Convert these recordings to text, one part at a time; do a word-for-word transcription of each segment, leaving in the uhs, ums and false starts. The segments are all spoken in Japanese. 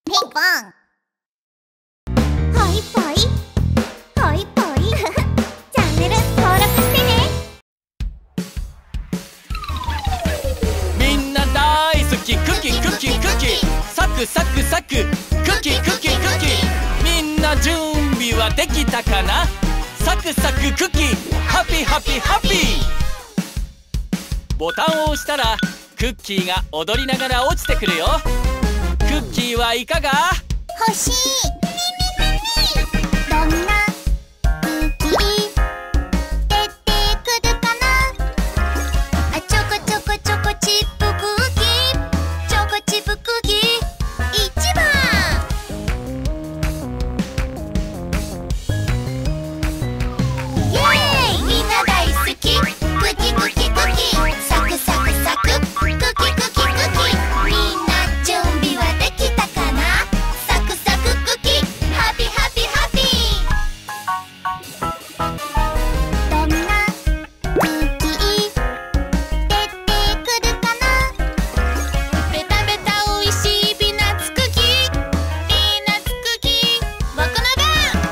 ピンポン。はいぽいはいぽいチャンネル登録してね。 みんな大好きクッキークッキークッキーサクサクサククッキークッキークッキーみんな準備はできたかな。サクサククッキーハッピーハッピーハッピー。ボタンを押したらクッキーが踊りながら落ちてくるよ。クッキーはいかが？ 欲しい。どんなクッキー出てくるかな。あ、チョコチョコチョコチップクッキーチョコチップクッキー一番。イエーイ、みんな大好きクッキークッキークッキーサクサクサククッキークッキークッキーみんな準備はできたかな。サクサククッキーハッピーハッピーハッピー。どんなクッキー出てくるかな。ベタベタおいしいピーナッツクッキーピーナッツクッキー僕の番。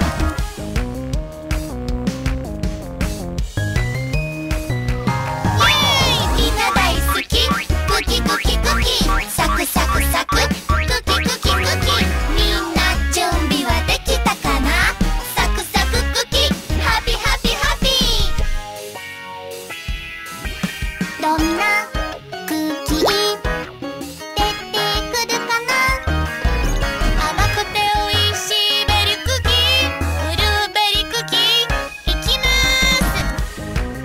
イエーイ、みんな大好きクッキークッキークッキーサクサクサククッキークッキークッキーみんな準備はできたかな。サクサククッキーハッピーハッピーハッピー。どんなクッキー出てくるかな。甘くておいしいベリークッキーブルーベリークッキーいきます。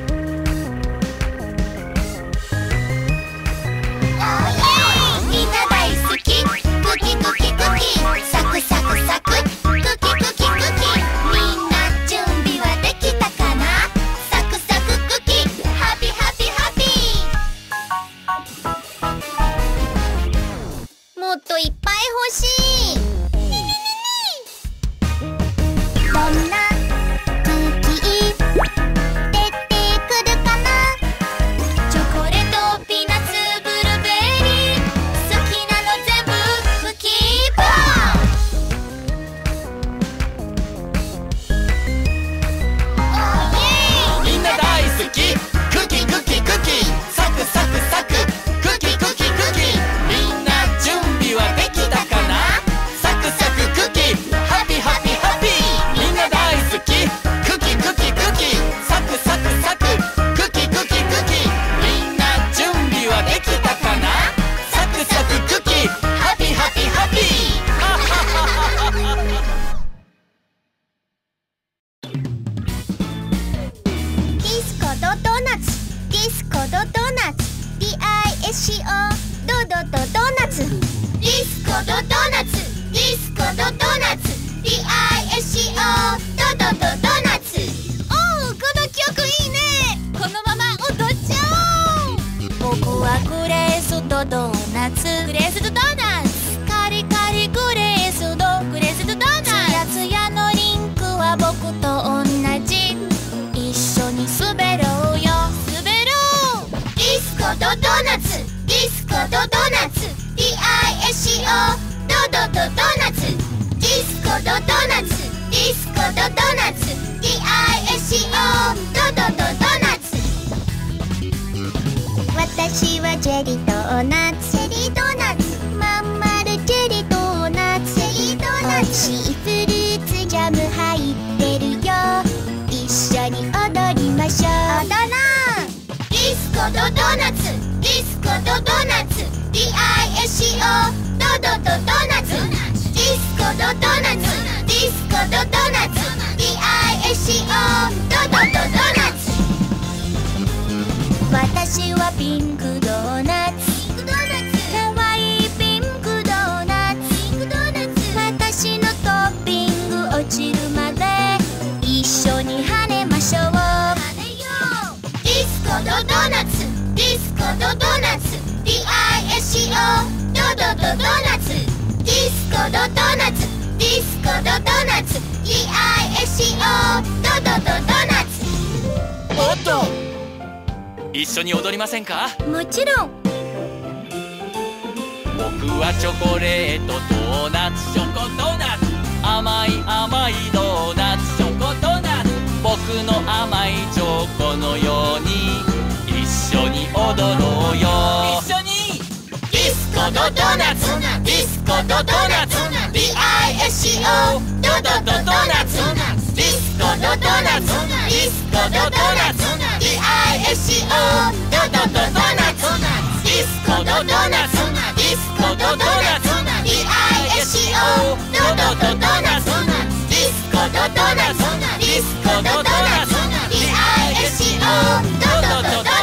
みんな大好きクッキークッキークッキーサクサクサククッキークッキークッキーみんな準備はできたかな。サクサククッキーハッピーハッピーハッピー。もっといっぱい欲しい。どんなクッキー出てくるかな。チョコレートピーナッツブルーベリー好きなの全部クッキーボー。 みんな大好きクッキークッキークッキーサクサクサククッキークッキークッキーみんな準備はできたかな。サクサククッキーハッピーハッピーハッピー。みんな大好きクッキークッキークッキーサクサクサククッキークッキークッキーみんな準備はできたかな。サクサククッキーハッピーハッピーハッピー。 ディスコドドーナツディスコドドーナツ ディーアイエスシーオー ドドドドーナツディスコドドーナツディスコドドーナツ ディーアイエスシーオー ドドドドーナツ。おお、この曲いいね。このまま踊っちゃおう。僕はグレースドドーナツグレースドドーナツカリカリグレースドグレースドドーナツツヤツヤのリンクは僕と同じ一緒に滑ろうよ滑ろう。ディスコドドーナツディスコドドーナツ ディーアイエスシーオー ドドドドーナツディスコドドーナツディスコドドーナツ ディーアイエスシーオー ドドドドーナツ。私はジェリードーナツジェリードーナツまんまるジェリードーナツジェリードーナツおいしいフルーツジャム入ってるよ一緒に踊りましょう。踊ろう。ディスコドドーナツディスコドドーナツ ディーアイエスシーオー ドドドドーナツディスコドドーナツディスコドドーナツ ディーアイエスシーオー ドドドドーナツ。私はピンクドーナツかわいいピンクドーナツ私のトッピング落ちるまで一緒に跳ねましょう。ディスコドドーナツディスコドドーナツ ディーアイエスシーオー ドドドドーナツディスコドドーナツディスコドドーナツ ディーアイエスシーオー ドドドドーナツ。 おっと一緒に踊りませんか。 もちろん。 僕はチョコレートドーナツドドーナツディスコドドーナツ ディーアイエスシーオー ドドドドーナツディスコドドーナツディスコドドーナツ ディーアイエスシーオー ドドドドーナツディスコドドーナツディスコドドーナツ ディーアイエスシーオー ドドドドーナツディスコドドーナツディスコドドーナツ ディーアイエスシーオー ドドドドーナツ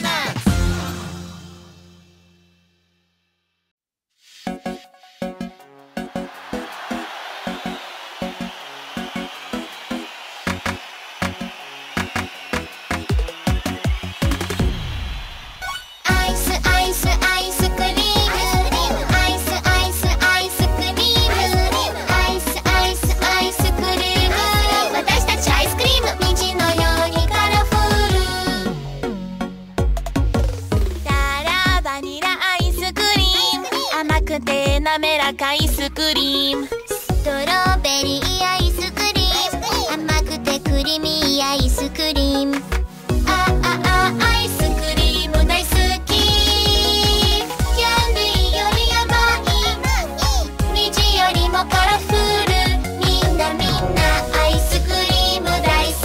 滑らかアイスクリーム、 ストロベリーアイスクリーム、甘くてクリーミーアイスクリーム。 あああアイスクリーム大好き。キャンディーより甘い、虹よりもカラフル。みんなみんなアイスクリーム大好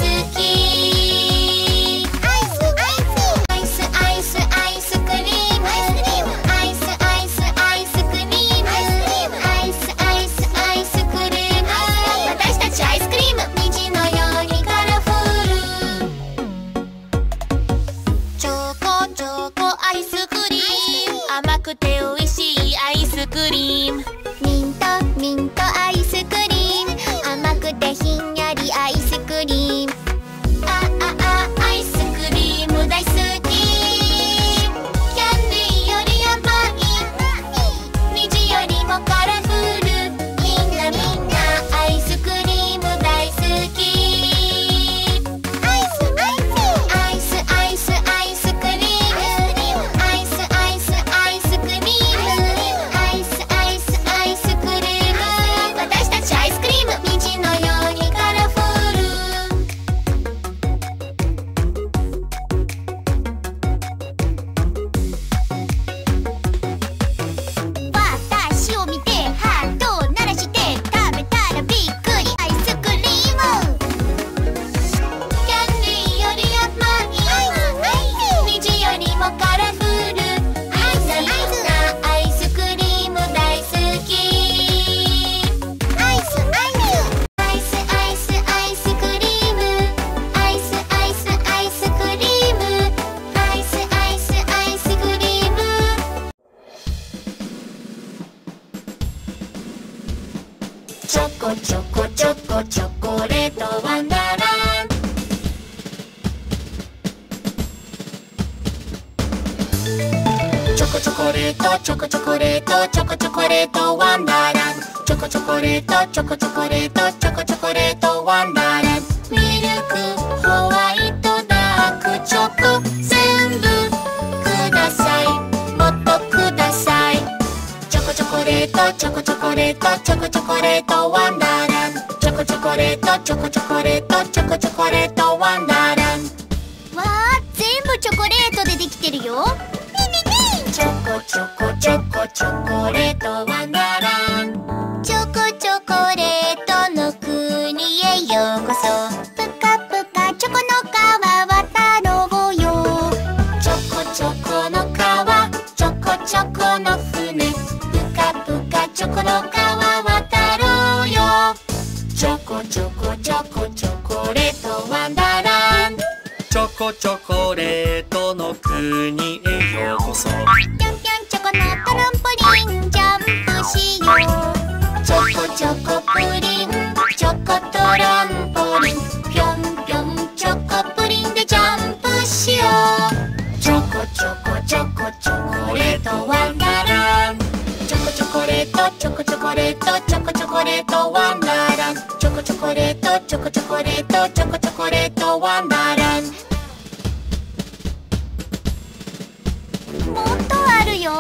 き。 アイスアイスアイスアイスアイスクリーム、アイスアイスアイスクリーム、アイスアイスアイスクリーム。私たちアイスクリーム、虹のようにカラフル。チョコチョコアイスクリーム、甘くて美味しいアイスクリーム。 ミントミントアイスクリーム、甘くてひんやりアイスクリーム。 あああアイスクリーム大好き。キャンディーより甘い、虹よりもカラフル。みんなみんなアイスクリーム大好き。 アイスアイスアイスアイスアイスクリーム、アイスアイスアイスクリーム、アイスアイスアイスクリーム。私たちアイスクリーム、虹のようにカラフル。 私を見てハートを鳴らして食べたらびっくりアイスクリーム。 キャンディーより甘い、虹よりもカラフル。みんなみんなアイスクリーム大好き。 アイスアイスアイスアイスアイスクリーム、アイスアイスアイスクリーム、アイスアイスアイスクリーム。チョコチョコチョコチョコレートワンダーランド。チョコチョコレートチョコチョコレートチョコチョコレートワンダーランド。チョコチョコレートチョコチョコレートチョコチョコレートワンダーランド。ミルクホワイトダークチョコ全部ください、もっとください。チョコチョコレートチョコチョコレートチョコチョコレートワンダーランド。チョコチョコレートチョコチョコレートチョコチョコレートワンダーランド。 わあ、全部チョコレートでできてるよ。 チョコチョコチョコチョコレートワンダーランド。 チョコチョコレートの国へようこそ。ぷかぷかチョコの川渡ろうよ。 チョコチョコの川、チョコチョコの船、ぷかぷかチョコの川渡ろうよ。チョコチョコチョコチョコレートワンダーランド。 チョコチョコレートの国へようこそ。 ぴょんぴょんチョコのトランポリンジャンプしよう。 チョコチョコプリン、チョコトランポリン、ぴょんぴょんチョコプリンでジャンプしよう。チョコチョコチョコチョコレートワンダーランド。チョコチョコレートチョコチョコレートチョコチョコレートワンダーランド。チョコチョコレートチョコチョコレートチョコチョコレートワンダーランド。 もっとあるよ。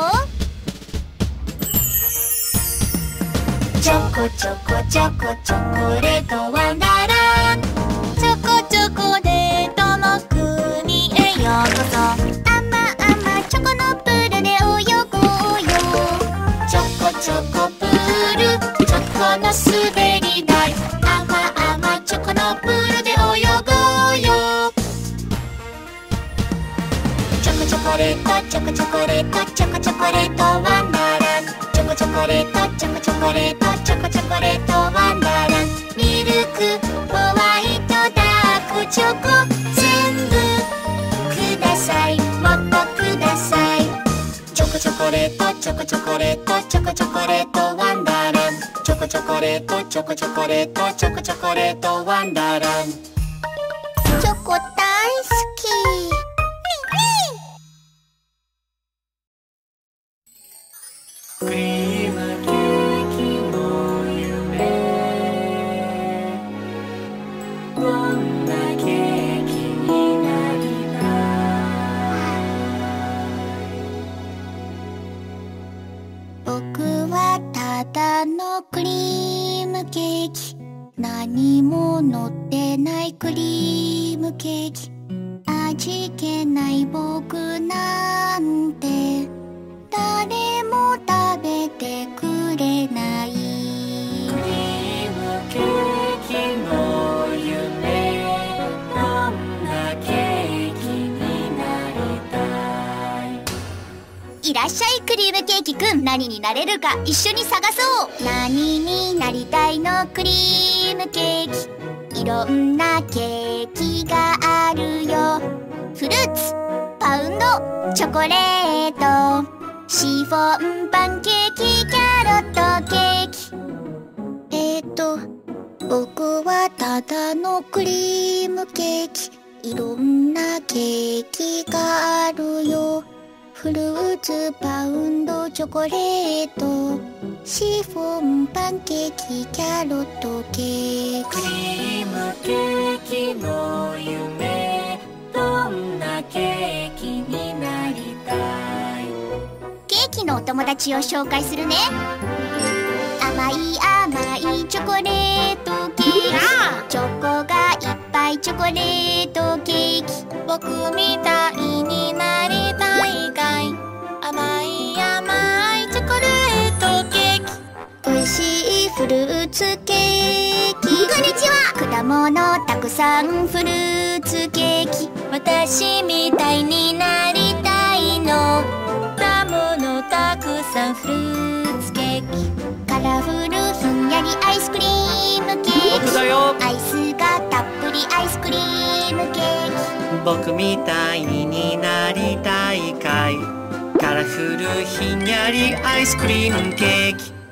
チョコチョコチョコチョコレートワンダーランド。 チョコチョコレートの国へようこそ。あまあまチョコのプールで泳ごうよ。 の滑り台、甘々チョコのプールで泳ごうよ。チョコチョコレートチョコチョコレートチョコチョコレートワンダーラン、チョコチョコレートチョコチョコレートチョコチョコレートワンダーラン、ミルクホワイトダークチョコ全部ください、もっとください。チョコチョコレートチョコチョコレートチョコチョコレートワンダーラン、チョコチョコレートチョコチョコレートチョコチョコレートワンダーラン。 チョコ大好き。 クリームケーキの夢、どんなケーキになりたい。 僕はただのクリームケーキ、何も乗ってないクリームケーキ、味気ない僕なんて誰も食べてくれない。 クリームケーキの夢、どんなケーキになりたい。 いらっしゃいクリームケーキくん、何になれるか一緒に探そう。何になりたいのクリームケーキ、いろんなケーキがあるよ。フルーツ、パウンド、チョコレート、シフォンパンケーキ、キャロットケーキ。えーと僕はただのクリームケーキ、いろんなケーキがあるよ。フルーツ、パウンド、チョコレート、シフォンパンケーキ、キャロットケークキ。 リームケーキの夢、どんなケーキになりたい。 ケーキのお友達を紹介するね。甘い甘いチョコレートケーキ、チョコがいっぱいチョコレートケーキ。僕みたいになりたいかい、甘い甘いチョコレートケーキ。美味しいフルーツケーキ、こんにちは。果物たくさんフルーツケーキ。私みたいになりたいの。果物たくさんフルーツケーキ。カラフルひんやりアイスクリームケーキ。 僕だよ。 アイスがたっぷりアイスクリームケーキ。 僕みたいになりたいかい、カラフルひんやりアイスクリームケーキ。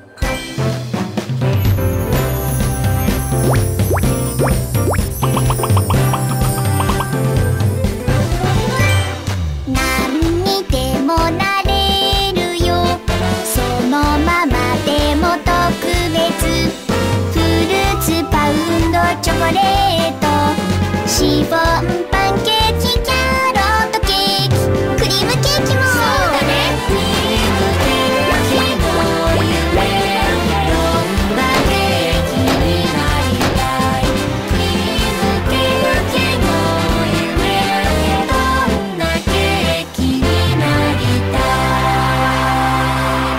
何にでもなれるよ、そのままでも特別。フルーツ、パウンド、チョコレート、シフォンパンケーキ、キャロットケーキ、クリームケーキも。そうだね。クリームケーキの夢、どんなケーキになりたい。クリームケーキの夢、どんなケーキになりたい。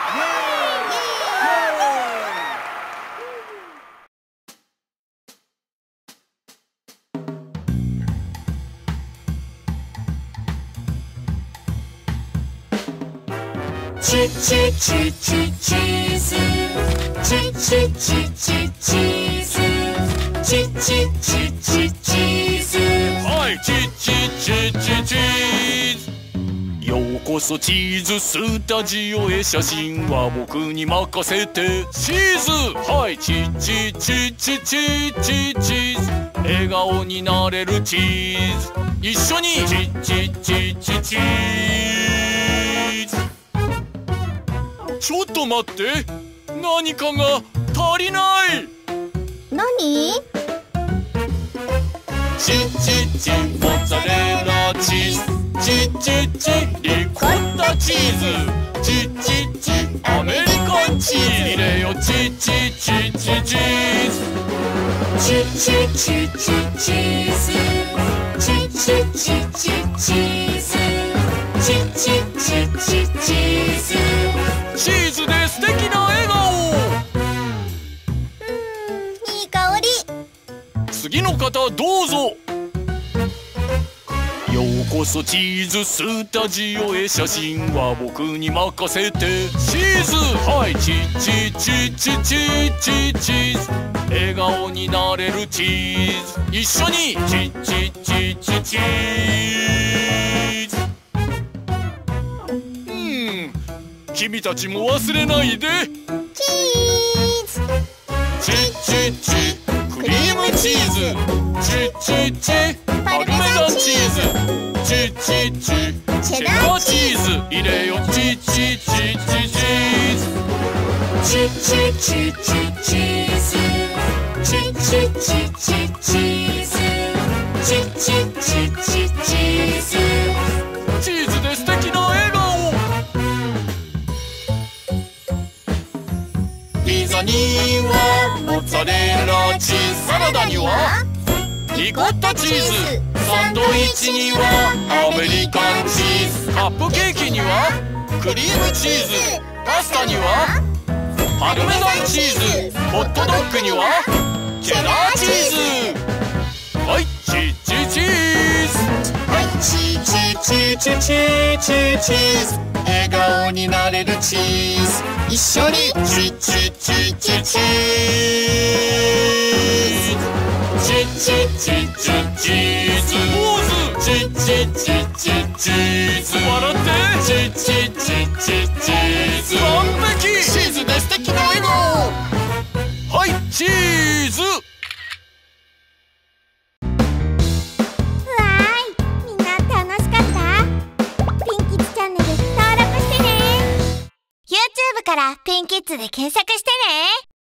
チチチチチーズ、チチチチチーズ、チチチチチーズ。 はいチチチチチーズ、ようこそチーズスタジオへ、写真は僕に任せて。チーズ、はいチチチチチチチーズ、笑顔になれるチーズ、一緒にチチチチチーズ。ちょっと待って、何かが足りない。 何？ チチチモッツァレラチーズ、チチチリコッタチーズ、チチチアメリカンチーズ、入れよチチチチチーズ。 チチチチチーズ、チチチチチーズ、チチチチチーズ。 チーズで素敵な笑顔。 の方どうぞ。ようこそチーズスタジオへ、写真は僕に任せて。チーズはいチチチチチチチーズ、笑顔になれるチーズ、一緒にチチチチチーズ。うん君たちも忘れないで。 チーズチチチクリームチーズ、チチチパルメザンチーズ、チチチチェダーチーズ入れよ。チチチチチーズ、 チチチチチーズ、チチチチチーズ、チチチチチーズ。 チーズで素敵な笑顔。 ピザにはモッツァレラチーズ、サラダにはリコッタチーズ、サンドイッチにはアメリカンチーズ、カップケーキにはクリームチーズ、パスタにはパルメザンチーズ、ホットドッグにはチェダーチーズ。はいチチチーズ、 はいチチチチチチチーズ、笑顔になれるチーズ、一緒にチチチチチーズ。 チチチチチーズポーズ、チチチチチーズ笑って、チチチチチーズ完璧。チーズで素敵な笑顔。 はいチーズ。 わーい、みんな楽しかった？ピンキッズチャンネル登録してね。 YouTube からピンキッズで検索してね。